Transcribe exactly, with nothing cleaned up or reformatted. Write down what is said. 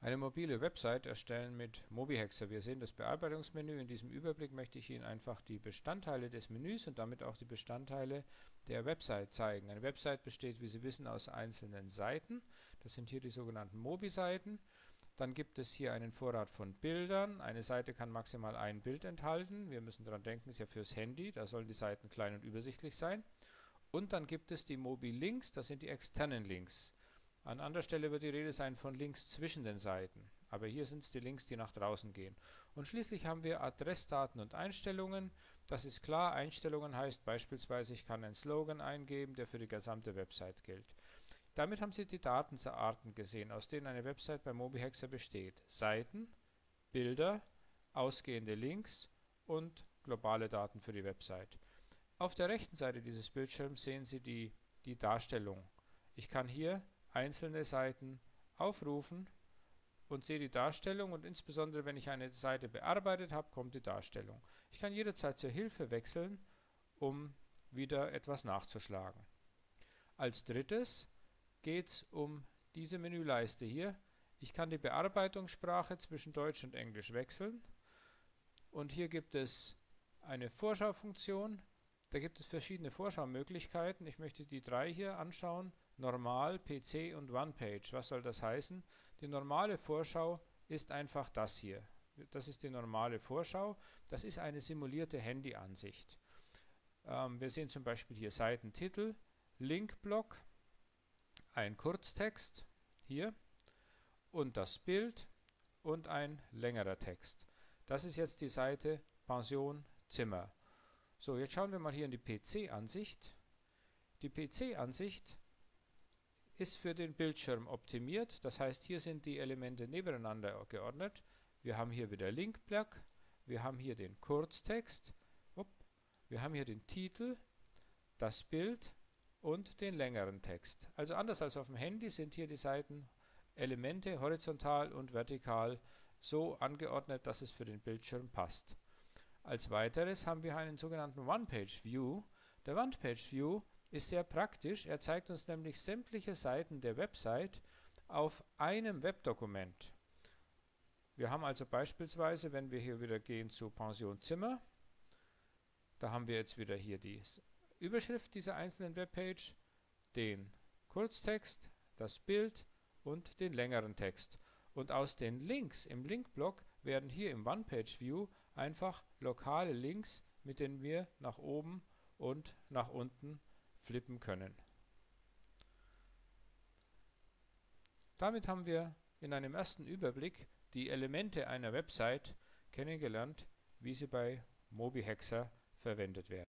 Eine mobile Website erstellen mit Mobihexer. Wir sehen das Bearbeitungsmenü. In diesem Überblick möchte ich Ihnen einfach die Bestandteile des Menüs und damit auch die Bestandteile der Website zeigen. Eine Website besteht, wie Sie wissen, aus einzelnen Seiten. Das sind hier die sogenannten Mobi-Seiten. Dann gibt es hier einen Vorrat von Bildern. Eine Seite kann maximal ein Bild enthalten. Wir müssen daran denken, ist ja fürs Handy. Da sollen die Seiten klein und übersichtlich sein. Und dann gibt es die Mobi-Links. Das sind die externen Links. An anderer Stelle wird die Rede sein von Links zwischen den Seiten, aber hier sind es die Links, die nach draußen gehen. Und schließlich haben wir Adressdaten und Einstellungen. Das ist klar, Einstellungen heißt beispielsweise, ich kann einen Slogan eingeben, der für die gesamte Website gilt. Damit haben Sie die Datenarten gesehen, aus denen eine Website bei Mobihexer besteht. Seiten, Bilder, ausgehende Links und globale Daten für die Website. Auf der rechten Seite dieses Bildschirms sehen Sie die, die Darstellung. Ich kann hier einzelne Seiten aufrufen und sehe die Darstellung, und insbesondere wenn ich eine Seite bearbeitet habe, kommt die Darstellung. Ich kann jederzeit zur Hilfe wechseln, um wieder etwas nachzuschlagen. Als drittes geht es um diese Menüleiste hier. Ich kann die Bearbeitungssprache zwischen Deutsch und Englisch wechseln, und hier gibt es eine Vorschaufunktion. Da gibt es verschiedene Vorschaumöglichkeiten. Ich möchte die drei hier anschauen. Normal, P C und One-Page. Was soll das heißen? Die normale Vorschau ist einfach das hier. Das ist die normale Vorschau. Das ist eine simulierte Handyansicht. Ähm, wir sehen zum Beispiel hier Seitentitel, Linkblock, ein Kurztext hier und das Bild und ein längerer Text. Das ist jetzt die Seite Pension Zimmer. So, jetzt schauen wir mal hier in die P C-Ansicht. Die P C-Ansicht ist für den Bildschirm optimiert. Das heißt, hier sind die Elemente nebeneinander geordnet. Wir haben hier wieder Linkblock, wir haben hier den Kurztext, wir haben hier den Titel, das Bild und den längeren Text. Also anders als auf dem Handy sind hier die Seiten Elemente horizontal und vertikal so angeordnet, dass es für den Bildschirm passt. Als weiteres haben wir einen sogenannten One-Page-View. Der One-Page-View ist sehr praktisch. Er zeigt uns nämlich sämtliche Seiten der Website auf einem Webdokument. Wir haben also beispielsweise, wenn wir hier wieder gehen zu Pension Zimmer, da haben wir jetzt wieder hier die Überschrift dieser einzelnen Webpage, den Kurztext, das Bild und den längeren Text. Und aus den Links im Linkblock werden hier im One-Page-View einfach lokale Links, mit denen wir nach oben und nach unten flippen können. Damit haben wir in einem ersten Überblick die Elemente einer Website kennengelernt, wie sie bei Mobihexer verwendet werden.